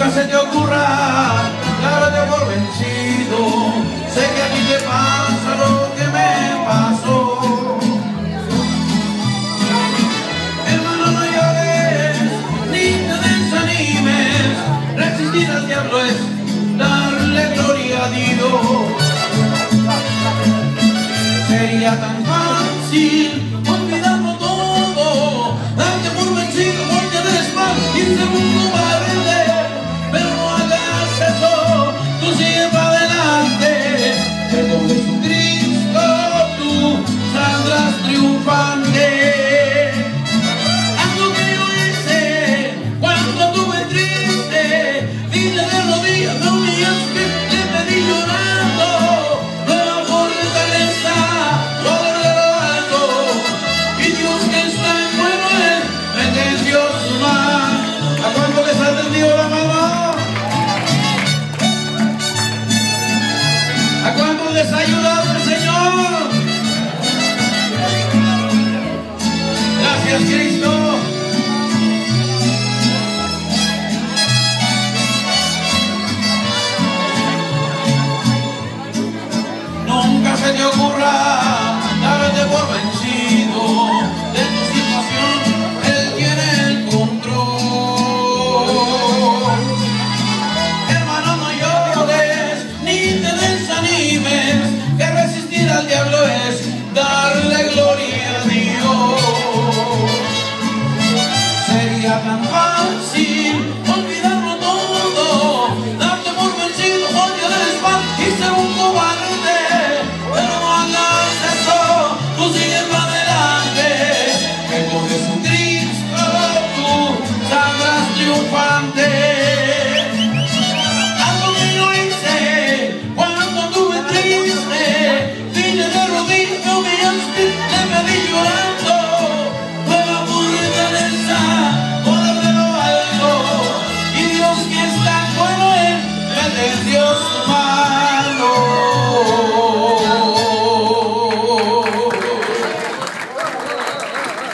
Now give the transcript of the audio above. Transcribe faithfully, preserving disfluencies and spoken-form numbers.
Nunca se te ocurra darte por vencido. Sé que a ti te pasa lo que me pasó. Hermano, no llores ni te desanimes. Resistir al diablo es darle gloria a Dios. Sería tan fácil olvidarlo todo, darte por vencido, voltear de espalda y irse mundo verde. Pero no hagas eso, tú sigue para adelante, que con Jesucristo tú saldrás triunfante. Haz lo que yo hice cuando estuve triste, dile de rodillas, me humillaste, le pedí llorando nueva fortaleza, poder de lo alto, y Dios que está en bueno él me tendió su mano. ¿A cuánto les ha tendido la mano? ¿A cuánto les ha ayudado el Señor? Gracias, Cristo. Nunca se te ocurra darte por vencido de tu situación, Él tiene el control. Hermano, no llores ni te desanimes, que resistir al diablo es darle gloria a Dios. Sería tan fácil olvidarlo todo, darte por vencido, voltear la espalda y ser un cobarde. Pero no hagas eso, tú sigues para adelante, que con Jesucristo tú saldrás triunfante.